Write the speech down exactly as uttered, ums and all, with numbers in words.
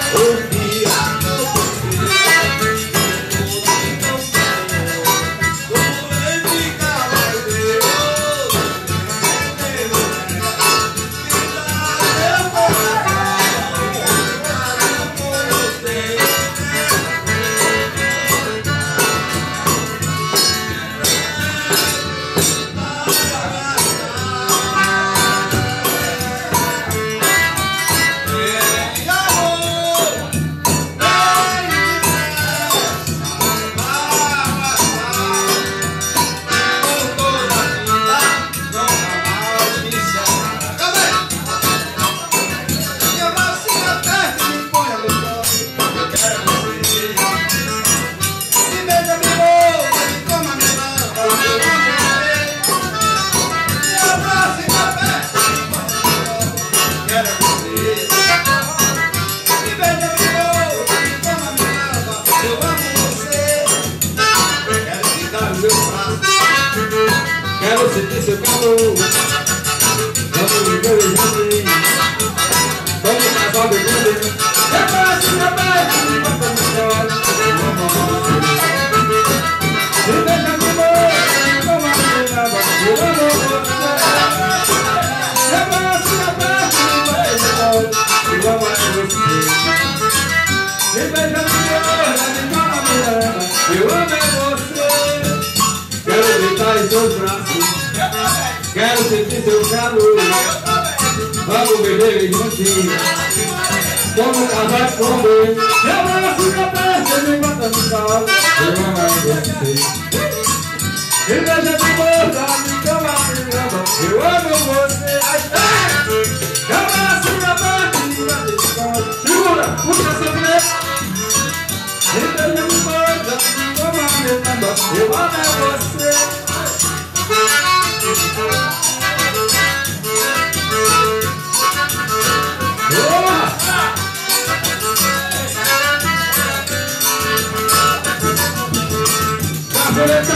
Quero sentir seu calor. Vamos viver e viver. Vamos casar de tudo. Eu faço meu pai, me bota no sol. Me beija de boa, como a menina. Eu amo você. Eu faço meu pai, me bota no sol. Eu amo você. Me beija de boa, como a menina. Eu amo você. Quero deitar em seus braços. Quero sentir seu calor. Vamos beber juntinho. Vamos casar com Deus. Eu abraço na perna, me bota no sol. Eu amo você. Me beija de boca, me toma, me ama. Eu amo você. Eu abraço na perna, me bota no sol. Segura, puxa essa mulher. Me beija de boca, me toma, me ama. Eu amo você. Boa!